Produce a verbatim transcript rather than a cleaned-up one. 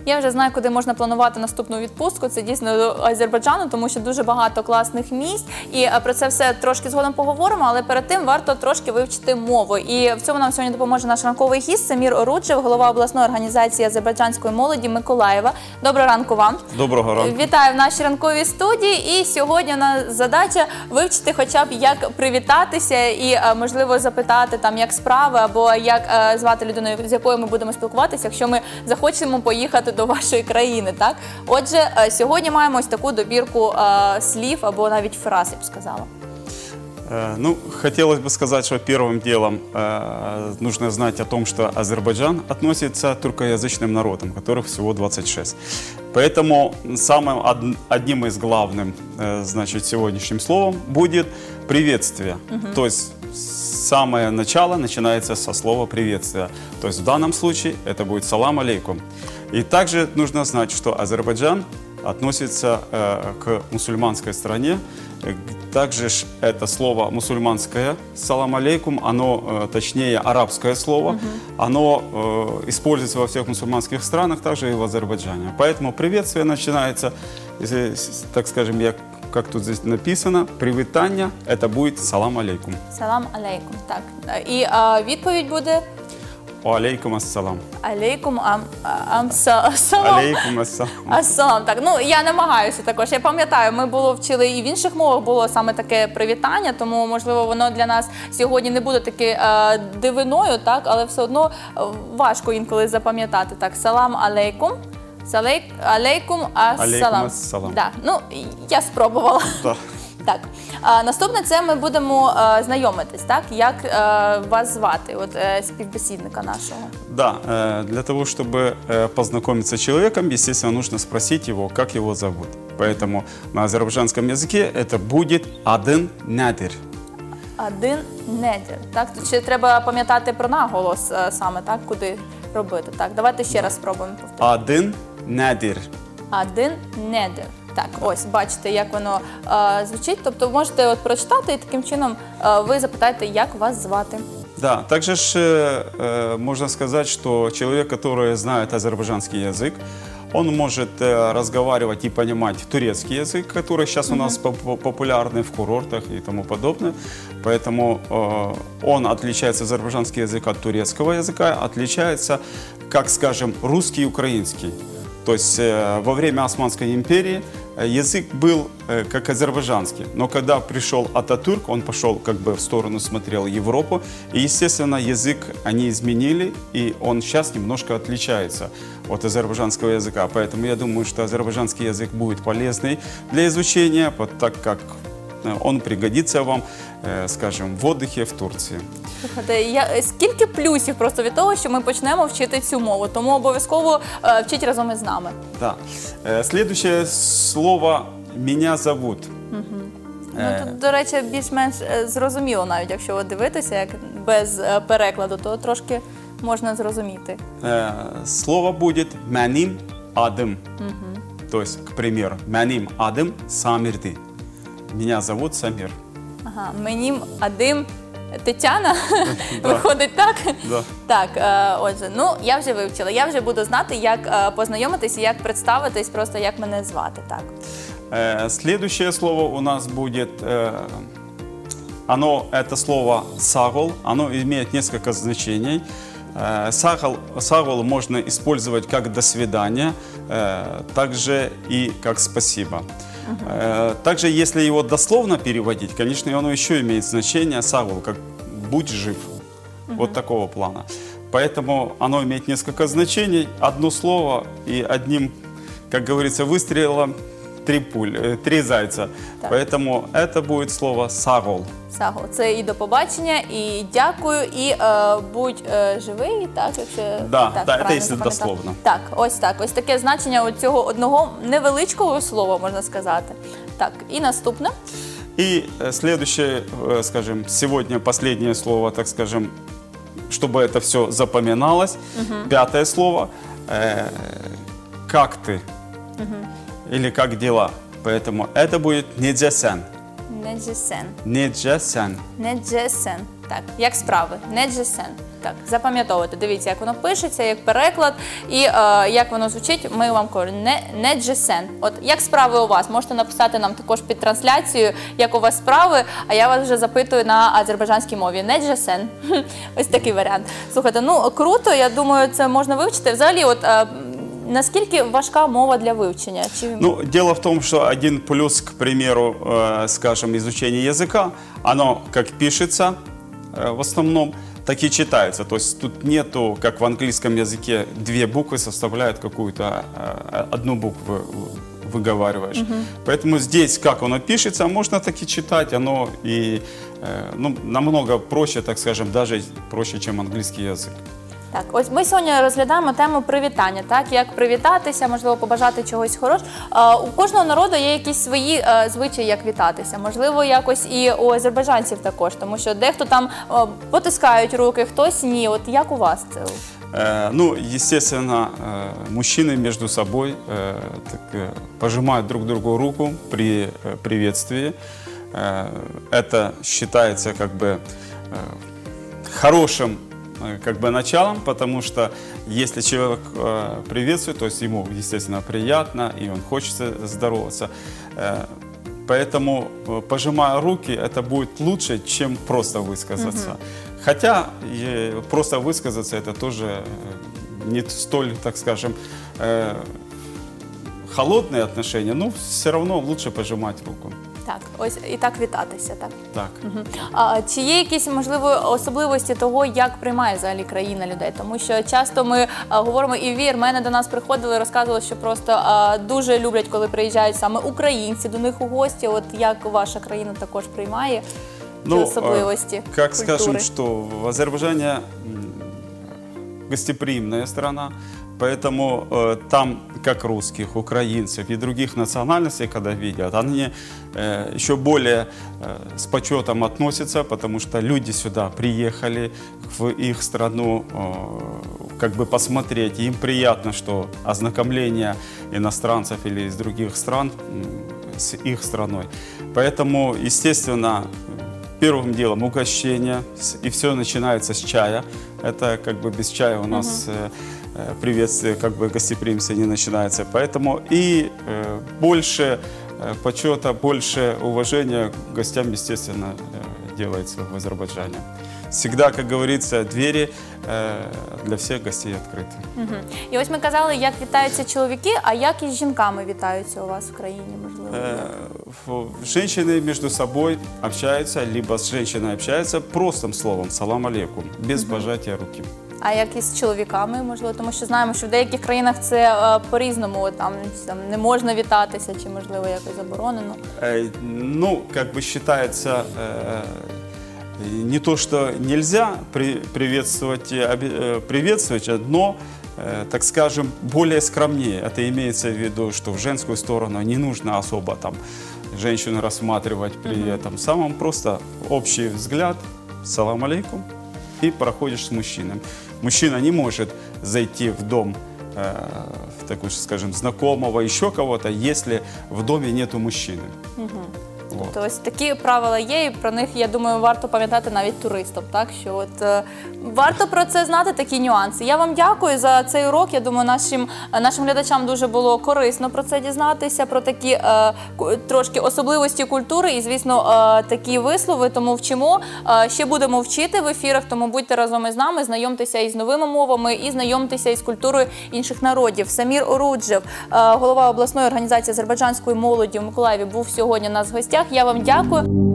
Я вже знаю, куди можна планувати наступну відпустку. Це дійсно до Азербайджану, тому що дуже багато класних місць. І про це все трошки згодом поговоримо, але перед тим варто трошки вивчити мову. І в цьому нам сьогодні допоможе наш ранковий гість Самір Оруджев, голова обласної організації азербайджанської молоді Миколаєва. Доброго ранку вам. Доброго ранку. Вітаю в нашій ранковій студії. І сьогодні у нас задача вивчити хоча б, як привітатися і, можливо, запитати, там, як справи, або як звати людину, з якою ми будемо спілкуватися, якщо ми захочемо поїхати до вашої країни. Так? Отже, сьогодні маємо ось таку добірку слів або навіть фраз, я б сказала. Ну, хотелось бы сказать, что первым делом э, нужно знать о том, что Азербайджан относится к тюркоязычным народам, которых всего двадцать шесть. Поэтому самым од, одним из главных, э, значит, сегодняшним словом будет приветствие. Угу. То есть самое начало начинается со слова приветствия. То есть в данном случае это будет салам алейкум. И также нужно знать, что Азербайджан относится э, к мусульманской стране. Также это слово мусульманское, салам алейкум, оно, э, точнее, арабское слово, угу. оно э, используется во всех мусульманских странах, также и в Азербайджане. Поэтому приветствие начинается, если, так скажем, я, как тут здесь написано, привитание, это будет салам алейкум. Салам алейкум, так. И а, відповідь буде? Алейкум ассалам. Алейкум ам, ам, салам. Алейкум ассалам. Ассалам. Так, ну я намагаюся також. Я пам'ятаю, ми було вчили і в інших мовах було саме таке привітання, тому можливо воно для нас сьогодні не буде таке е, дивиною, так, але все одно важко інколи запам'ятати. Так, салам алейкум. Салейк, алейкум ассалам. Алейкум ассалам. Да. Ну, я спробувала. Да. Так, а, наступне це ми будемо а, знайомитись, так, як а, вас звати, от а, співбесідника нашого. Да, э, для того, чтобы э, познакомиться с человеком, естественно, нужно спросить его, как его зовут. Поэтому на азербайджанском языке это будет Адын Недир. Адын Недир. Так, тут ще треба пам'ятати про наголос а, саме, так, куди робити. Так, давайте ще раз спробуємо повторити. Адын Недир. Адын Недир. Так, ось, бачите, як воно е, звучить. Тобто можете от прочитати і таким чином е, ви запитаєте, як вас звати. Да, также ж, э, можно сказать, что человек, который знает азербайджанский язык, он может э, разговаривать и понимать турецкий язык, который сейчас у нас поп популярный в курортах и тому подобное. Поэтому э, он отличается, азербайджанский язык, от турецкого языка, отличается, как, скажем, русский и украинский. То есть э, во время Османской империи язык был э, как азербайджанский, но когда пришел Ататюрк, он пошел как бы в сторону, смотрел Европу, и, естественно, язык они изменили, и он сейчас немножко отличается от азербайджанского языка. Поэтому я думаю, что азербайджанский язык будет полезный для изучения, так как он пригодится вам, э, скажем, в отдыхе в Турции. Слухайте, я, скільки плюсів просто від того, що ми почнемо вчити цю мову, тому обов'язково е, вчіть разом із нами. Да. Э, следующее слово «меня зовут». Угу. Ну, тут, до речі, більш-менш зрозуміло, навіть якщо дивитися, як без е, перекладу, то трошки можна зрозуміти. Э, слово будет «меним адым». Угу. То есть, к примеру, «меним адым Самирди». Меня зовут Самир. Ага, «меним адым Тетяна», виходить так? Да. Так, е, отже, ну, я вже вивчила, я вже буду знати, як е, познайомитись, як представитись, просто як мене звати, так. Э, следующее слово у нас будет, э, оно, это слово «сагол», оно имеет несколько значений. Э, сагол, сагол можно использовать как «до свидания», э, также и как «спасибо». Uh-huh. Также, если его дословно переводить, конечно, оно еще имеет значение «сагул», как «будь жив», uh-huh. вот такого плана. Поэтому оно имеет несколько значений, одно слово и одним, как говорится, выстрелом три пуль, три зайца. Так. Поэтому это будет слово «сагул». Сагул. Це і до побачення, і дякую, і е, будь е, живий, так, якщо да, так, да, це якщо дословно. Так, ось так. Ось таке значення цього одного невеличкого слова, можна сказати. Так, і наступне. И следующее, скажем, сегодня последнее слово, так скажем, чтобы это все запоминалось. Угу. Пятое слово э, «как ты?» угу. или «как дела?». Поэтому это будет «неджесен». Неджесен. Неджесен. Неджесен. Так, як справи? Неджесен. Так, запам'ятовуйте. Дивіться, як воно пишеться, як переклад і е, як воно звучить. Ми вам кажемо не, неджесен. От як справи у вас? Можете написати нам також під трансляцією, як у вас справи, а я вас вже запитую на азербайджанській мові. Неджесен. Ось такий варіант. Слухайте, ну круто, я думаю, це можна вивчити. Взагалі, от е, наскільки важка мова для вивчення? Чи... Ну, дело в том, что один плюс, к примеру, э, скажем, изучения языка, оно как пишется э, в основном, так и читается. То есть тут нету, как в английском языке, две буквы составляют какую-то э, одну букву выговариваешь. Угу. Поэтому здесь, как оно пишется, можно так и читать, оно и э, ну, намного проще, так скажем, даже проще, чем английский язык. Так, ось ми сьогодні розглядаємо тему привітання, так, як привітатися, можливо, побажати чогось хорошого. У кожного народу є якісь свої е, звичаї, як вітатися. Можливо, якось і у азербайджанців також, тому що дехто там е, потискають руки, хтось ні. От як у вас це? Э, ну, естественно, э, мужчины между собой э, так, э, пожимают друг другу руку при э, приветствии. Э, это считается как бы э, хорошим как бы началом, потому что если человек э, приветствует, то есть ему, естественно, приятно, и он хочет здороваться. Э, поэтому, э, пожимая руки, это будет лучше, чем просто высказаться. Mm-hmm. Хотя э, просто высказаться это тоже э, не столь, так скажем, э, холодные отношения, но все равно лучше пожимать руку. Так, ось і так вітатися, так? Так. Угу. А чи є якісь, можливо, особливості того, як приймає взагалі країна людей? Тому що часто ми а, говоримо, і вірмени до нас приходили, розказували, що просто а, дуже люблять, коли приїжджають саме українці до них у гості. От як ваша країна також приймає ці ну, особливості а, как культури? скажем, что в Азербайджане гостеприимная страна, поэтому э, там, как русских, украинцев и других национальностей, когда видят, они э, еще более э, с почетом относятся, потому что люди сюда приехали в их страну э, как бы посмотреть. И им приятно, что ознакомление иностранцев или из других стран э, с их страной. Поэтому, естественно, первым делом угощение, и все начинается с чая. Это как бы без чая у нас э, приветствие, как бы гостеприимство не начинается. Поэтому и э, больше э, почета, больше уважения к гостям, естественно, э, делается в Азербайджане. Всегда, как говорится, двері э, для всіх гостей відкриті. Угу. І ось ми казали, як вітаються чоловіки, а як із жінками вітаються у вас в країні, можливо? Э, женщины между собой общаются, либо с женщиной общаются простым словом «салам алейкум», без угу. пожатия руки. А як із чоловіками, можливо? Тому що знаємо, що в деяких країнах це е, по-різному, там, там не можна вітатися, чи, можливо, якось заборонено. Э, ну, как бы считается... Э, Не то, что нельзя при, приветствовать, э, приветствовать, но, э, так скажем, более скромнее. Это имеется в виду, что в женскую сторону не нужно особо там женщину рассматривать при mm-hmm. этом. Самым просто общий взгляд, салам алейкум, и проходишь с мужчиной. Мужчина не может зайти в дом, э, в такой, скажем, знакомого, еще кого-то, если в доме нету мужчины. Mm-hmm. Тобто ось такі правила є, і про них, я думаю, варто пам'ятати навіть туристам, так? Що от е, варто про це знати, такі нюанси. Я вам дякую за цей урок. Я думаю, нашим, нашим глядачам дуже було корисно про це дізнатися, про такі е, трошки особливості культури і, звісно, е, такі вислови, тому вчимо. Е, ще будемо вчити в ефірах, тому будьте разом із нами, знайомтеся із новими мовами і знайомтеся із культурою інших народів. Самір Оруджев, е, голова обласної організації азербайджанської молоді у Миколаєві, був сьогодні у нас в гостях. Я вам дякую.